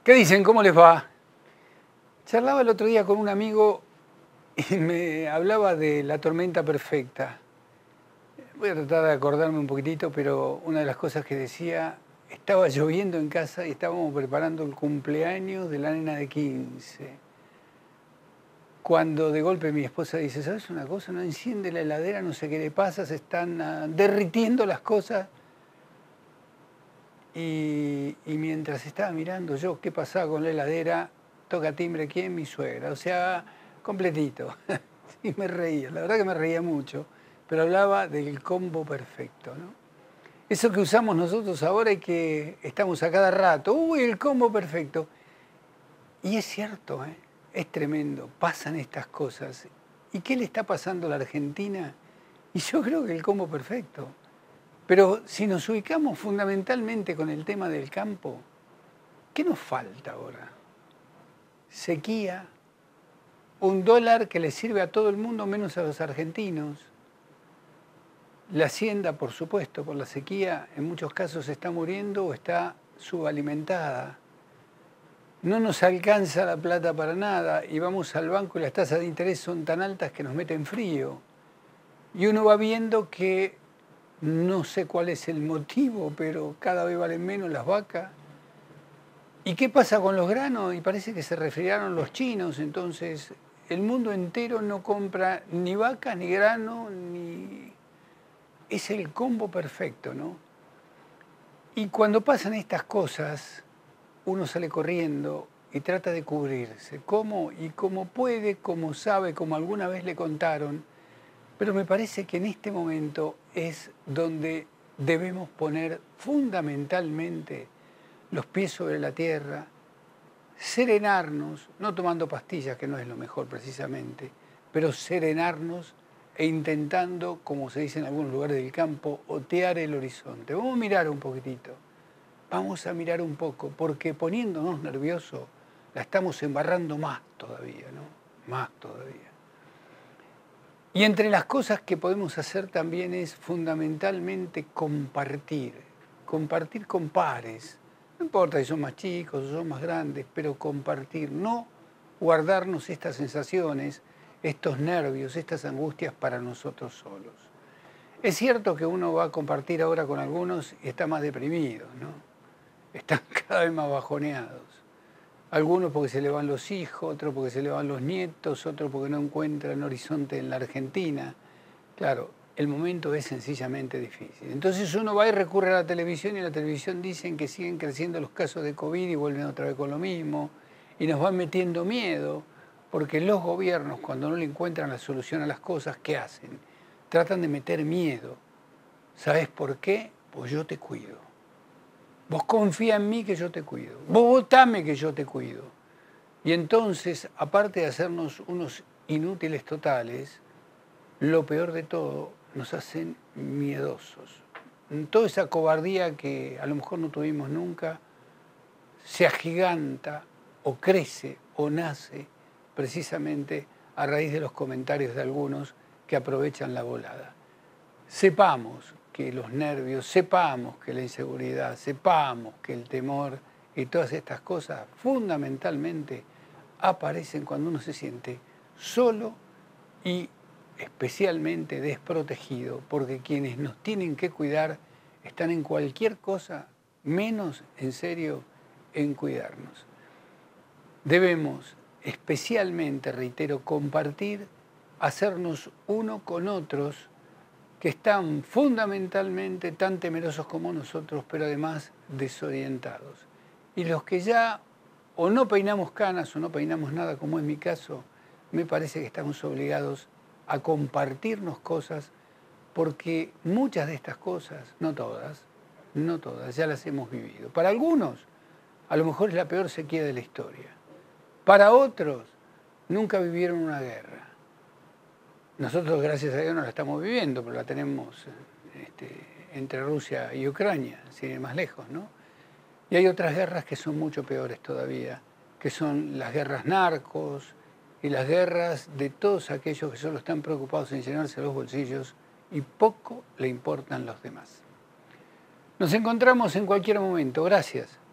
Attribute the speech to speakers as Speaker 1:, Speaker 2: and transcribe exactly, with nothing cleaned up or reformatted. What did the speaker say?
Speaker 1: ¿Qué dicen? ¿Cómo les va? Charlaba el otro día con un amigo y me hablaba de la tormenta perfecta. Voy a tratar de acordarme un poquitito, pero una de las cosas que decía, estaba lloviendo en casa y estábamos preparando el cumpleaños de la nena de quince. Cuando de golpe mi esposa dice, ¿sabes una cosa? No enciende la heladera, no sé qué le pasa, se están uh, derritiendo las cosas. Y, y mientras estaba mirando yo qué pasaba con la heladera, toca timbre, ¿quién? Mi suegra. O sea, completito. Y me reía, la verdad que me reía mucho, pero hablaba del combo perfecto, ¿no? Eso que usamos nosotros ahora y que estamos a cada rato, uy, el combo perfecto. Y es cierto, ¿eh? Es tremendo, pasan estas cosas. ¿Y qué le está pasando a la Argentina? Y yo creo que el combo perfecto. Pero si nos ubicamos fundamentalmente con el tema del campo, ¿qué nos falta ahora? Sequía, un dólar que le sirve a todo el mundo menos a los argentinos. La hacienda, por supuesto, por la sequía, en muchos casos está muriendo o está subalimentada. No nos alcanza la plata para nada y vamos al banco y las tasas de interés son tan altas que nos meten frío. Y uno va viendo que no sé cuál es el motivo, pero cada vez valen menos las vacas. ¿Y qué pasa con los granos? Y parece que se resfriaron los chinos, entonces el mundo entero no compra ni vacas, ni grano, ni... Es el combo perfecto, ¿no? Y cuando pasan estas cosas, uno sale corriendo y trata de cubrirse. ¿Cómo? Y como puede, como sabe, como alguna vez le contaron. Pero me parece que en este momento es donde debemos poner fundamentalmente los pies sobre la tierra, serenarnos, no tomando pastillas, que no es lo mejor precisamente, pero serenarnos e intentando, como se dice en algunos lugares del campo, otear el horizonte. Vamos a mirar un poquitito, vamos a mirar un poco, porque poniéndonos nerviosos la estamos embarrando más todavía, ¿no? Más todavía. Y entre las cosas que podemos hacer también es fundamentalmente compartir, compartir con pares. No importa si son más chicos o son más grandes, pero compartir, no guardarnos estas sensaciones, estos nervios, estas angustias para nosotros solos. Es cierto que uno va a compartir ahora con algunos y está más deprimido, ¿no? Están cada vez más bajoneados. Algunos porque se le van los hijos, otros porque se le van los nietos, otros porque no encuentran horizonte en la Argentina. Claro, el momento es sencillamente difícil. Entonces uno va y recurre a la televisión y en la televisión dicen que siguen creciendo los casos de COVID y vuelven otra vez con lo mismo. Y nos van metiendo miedo, porque los gobiernos, cuando no le encuentran la solución a las cosas, ¿qué hacen? Tratan de meter miedo. ¿Sabes por qué? Pues yo te cuido. Vos confía en mí que yo te cuido. Vos votame que yo te cuido. Y entonces, aparte de hacernos unos inútiles totales, lo peor de todo, nos hacen miedosos. Toda esa cobardía que a lo mejor no tuvimos nunca, se agiganta o crece o nace precisamente a raíz de los comentarios de algunos que aprovechan la volada. Sepamos que los nervios, sepamos que la inseguridad, sepamos que el temor y todas estas cosas fundamentalmente aparecen cuando uno se siente solo y especialmente desprotegido, porque quienes nos tienen que cuidar están en cualquier cosa menos en serio en cuidarnos. Debemos especialmente, reitero, compartir, hacernos uno con otros que están fundamentalmente tan temerosos como nosotros, pero además desorientados. Y los que ya o no peinamos canas o no peinamos nada, como es mi caso, me parece que estamos obligados a compartirnos cosas, porque muchas de estas cosas, no todas, no todas, ya las hemos vivido. Para algunos, a lo mejor es la peor sequía de la historia. Para otros, nunca vivieron una guerra. Nosotros, gracias a Dios, no la estamos viviendo, pero la tenemos este, entre Rusia y Ucrania, sin ir más lejos, ¿no? Y hay otras guerras que son mucho peores todavía, que son las guerras narcos y las guerras de todos aquellos que solo están preocupados en llenarse los bolsillos y poco le importan los demás. Nos encontramos en cualquier momento. Gracias.